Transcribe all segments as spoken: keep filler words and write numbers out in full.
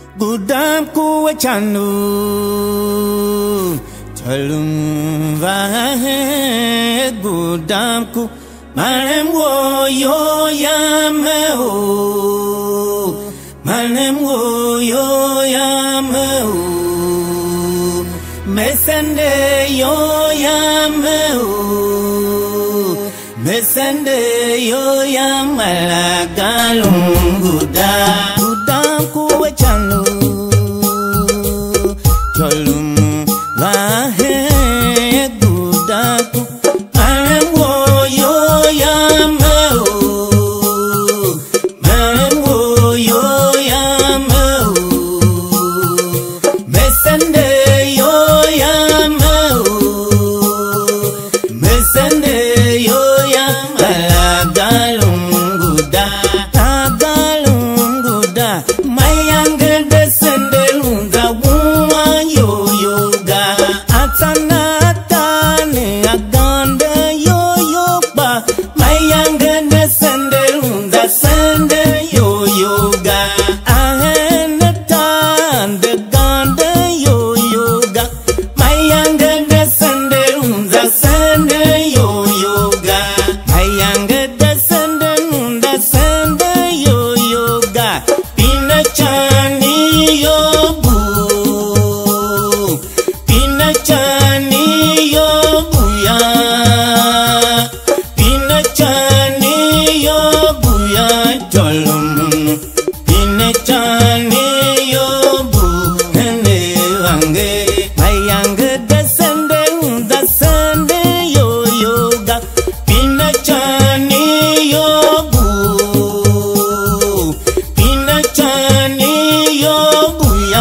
Gudam ku chanu chalum vahe gudam ku manem wo yo yame ho manem wo yo yame ho mesende yo yame ho mesende yo yamala galum gudam gudam ku chanu chalum vahe gudam ku manem wo yo yame ho manem wo yo yame ho mesende yo yame ho mesende yo yamala galum gudam galum gudam mayanga desende lunga wuma yo yoga atana tane aganda yo yoba mayanga desende lunga sende yo yoga ahena tande ganda yo yoga mayanga desende lunga sende yo yoga mayanga desende lunga sende yo yoga Pinachani yobu Pinachani yobu ya Pinachani yobu ya Chalum Pinachani yobu Hene wange Mayanga desende desende yo yoga Pinachani yobu Pinachani yobu ya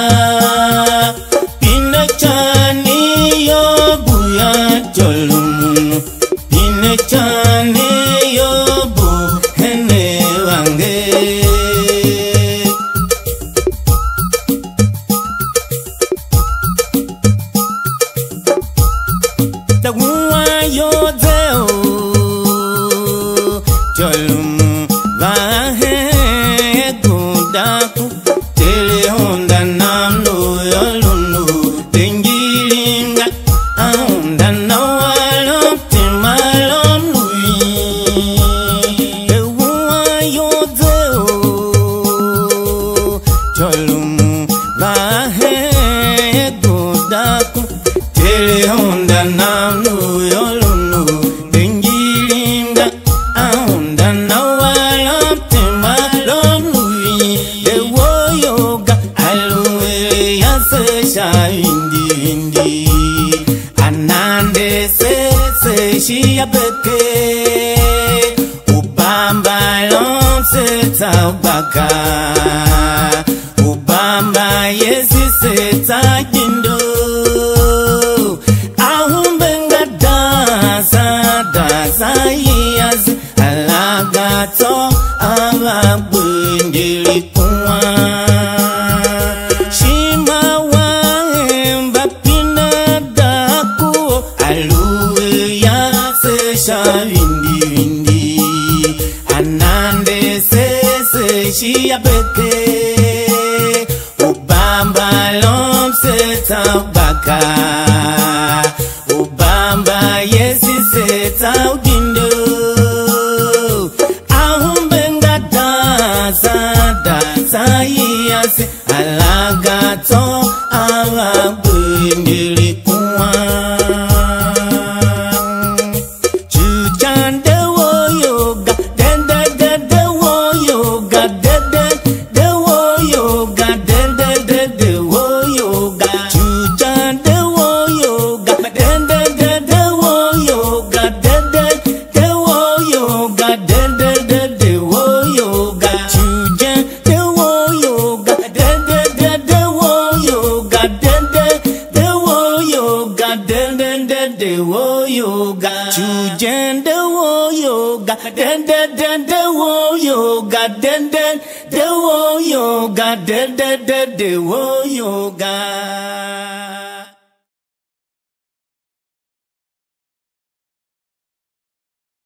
Pinachani yobu ya Chalum Pinachani yobu hene wange Taguwa yo deo Chalum vahe gudaku tele honda namlo yolunu tengiringa ahonda nawalo timalom lui ewa yodeo chalum vahe gudaku tele honda namlo yolunu tengiringa ahonda nawalo timalom lui ewo yoga alwe yasesha indi indi anande se se shia beke ubamba lom se taubaka ubamba yesi se takindo ahumbenga dasa dasa yas alagato ababundili kuwa shima wahemba pinadaku aluwe yase shavindi vindi anande sese shia beke ubamba lom se tabaka ubamba yesi se taugindo ahumbenga dasa dasa yasi alagato ababundili kuwa chuchande wo yoga dende dende wo yoga dende de wo yoga dende dende wo yoga chuchande wo yoga dende dende wo yoga dende de wo yoga dende dende wo yoga chujande wo yoga dende dende wo yoga dende de wo yoga dende dende wo yoga chujande wo yoga dende dende wo yoga dende de wo yoga dende dende wo yoga